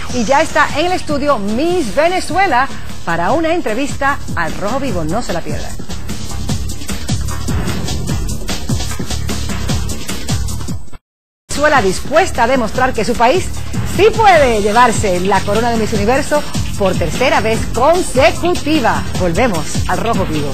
y ya está en el estudio Miss Venezuela para una entrevista al Rojo Vivo. No se la pierdan. Venezuela dispuesta a demostrar que su país sí puede llevarse la corona de Miss Universo por tercera vez consecutiva. Volvemos al Rojo Vivo.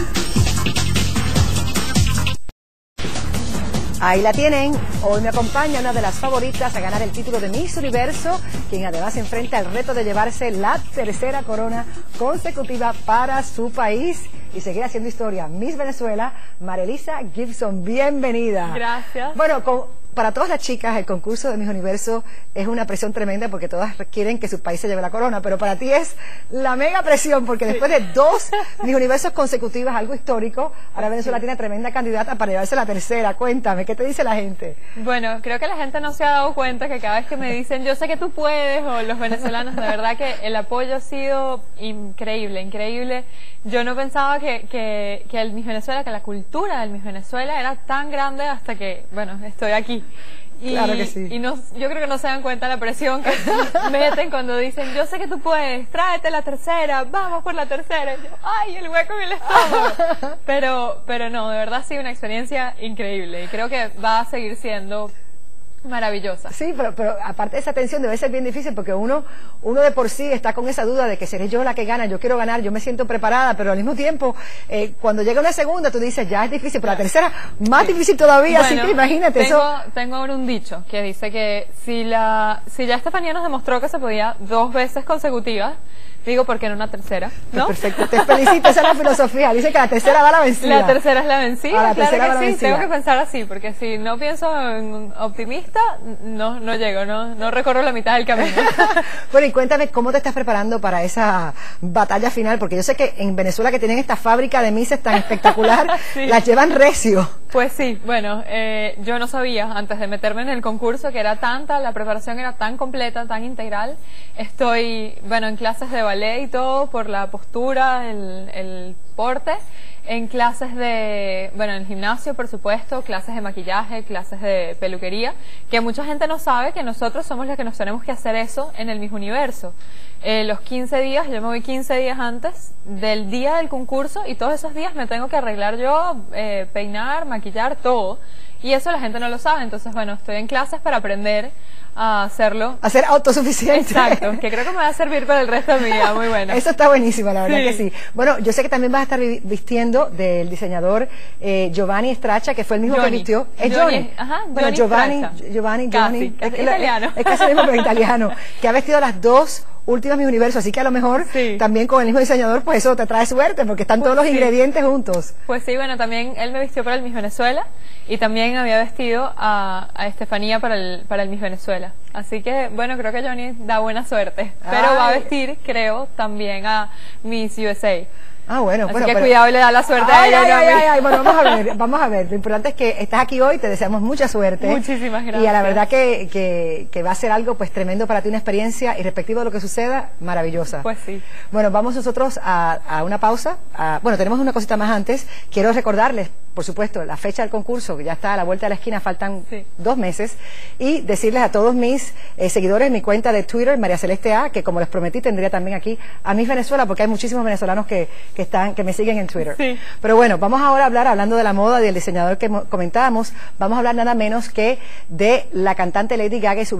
Ahí la tienen. Hoy me acompaña una de las favoritas a ganar el título de Miss Universo, quien además enfrenta el reto de llevarse la tercera corona consecutiva para su país y seguir haciendo historia. Miss Venezuela, Marielisa Gibson, bienvenida. Gracias. Bueno, para todas las chicas el concurso de Miss Universo es una presión tremenda porque todas quieren que su país se lleve la corona, pero para ti es la mega presión porque después de 2 Miss Universos consecutivas, algo histórico, ahora Venezuela tiene tremenda candidata para llevarse la tercera. Cuéntame, ¿qué te dice la gente? Bueno, creo que la gente no se ha dado cuenta que cada vez que me dicen yo sé que tú puedes, o los venezolanos, de verdad que el apoyo ha sido increíble, increíble. Yo no pensaba que el Miss Venezuela, que la cultura del Miss Venezuela era tan grande hasta que, bueno, estoy aquí. Y, claro que sí. Y no, yo creo que no se dan cuenta la presión que meten cuando dicen, yo sé que tú puedes, tráete la tercera, vamos por la tercera. Y yo, ay, el hueco en el estómago. Pero no, de verdad ha sido una experiencia increíble y creo que va a seguir siendo maravillosa. Sí, pero aparte de esa tensión debe ser bien difícil porque uno de por sí está con esa duda de que seré yo la que gana, yo quiero ganar, yo me siento preparada, pero al mismo tiempo cuando llega una segunda tú dices ya es difícil, pero la tercera más difícil todavía, bueno, así que imagínate tengo ahora un dicho que dice que si ya Estefanía nos demostró que se podía 2 veces consecutivas, digo, ¿por qué no una tercera? ¿No? Pues perfecto, te felicito, esa es la filosofía. Dice que la tercera va la vencida. La tercera es la vencida, la tercera claro va que la sí, tengo que pensar así, porque si no pienso en optimista, no llego, no recorro la mitad del camino. Bueno, y cuéntame, ¿cómo te estás preparando para esa batalla final? Porque yo sé que en Venezuela, que tienen esta fábrica de Misses tan espectacular, sí, las llevan recio. Pues sí, bueno, yo no sabía antes de meterme en el concurso que era tanta, la preparación era tan completa, tan integral. Estoy, bueno, en clases de ballet y todo por la postura, el porte, en clases de, bueno, en el gimnasio, por supuesto, clases de maquillaje, clases de peluquería, que mucha gente no sabe que nosotros somos los que nos tenemos que hacer eso en el Miss Universo. Los 15 días, yo me voy 15 días antes del día del concurso y todos esos días me tengo que arreglar yo, peinar, maquillar, todo. Y eso la gente no lo sabe, entonces bueno, estoy en clases para aprender a hacerlo. A ser autosuficiente. Exacto, que creo que me va a servir para el resto de mi vida, muy bueno. Eso está buenísimo, la verdad que sí. Bueno, yo sé que también vas a estar vistiendo del diseñador Giovanni Straccia, que fue el mismo que vistió. ¿Es Johnny? Ajá, bueno, Giovanni. Es italiano. Es casi el mismo, pero italiano, que ha vestido las 2 últimas Miss Universo, así que a lo mejor también con el mismo diseñador, pues eso te trae suerte, porque están todos los ingredientes juntos. Pues sí, bueno, también él me vistió para el Miss Venezuela y también había vestido a Estefanía para el Miss Venezuela. Así que, bueno, creo que Johnny da buena suerte, pero va a vestir, creo, también a Miss USA. Ah, bueno, así que cuidado y le da la suerte a ella. Bueno, vamos a ver. Lo importante es que estás aquí hoy, te deseamos mucha suerte. Muchísimas gracias. Y a la verdad que va a ser algo pues tremendo para ti, una experiencia, y respectivo de lo que suceda, maravillosa. Pues sí. Bueno, vamos nosotros a una pausa. Bueno, tenemos una cosita más antes. Quiero recordarles, por supuesto, la fecha del concurso, que ya está a la vuelta de la esquina, faltan 2 meses, y decirles a todos mis seguidores, mi cuenta de Twitter, María Celeste A, que como les prometí, tendría también aquí a Miss Venezuela, porque hay muchísimos venezolanos que me siguen en Twitter. Sí. Pero bueno, vamos ahora a hablar, hablando de la moda y del diseñador que comentábamos, vamos a hablar nada menos que de la cantante Lady Gaga y su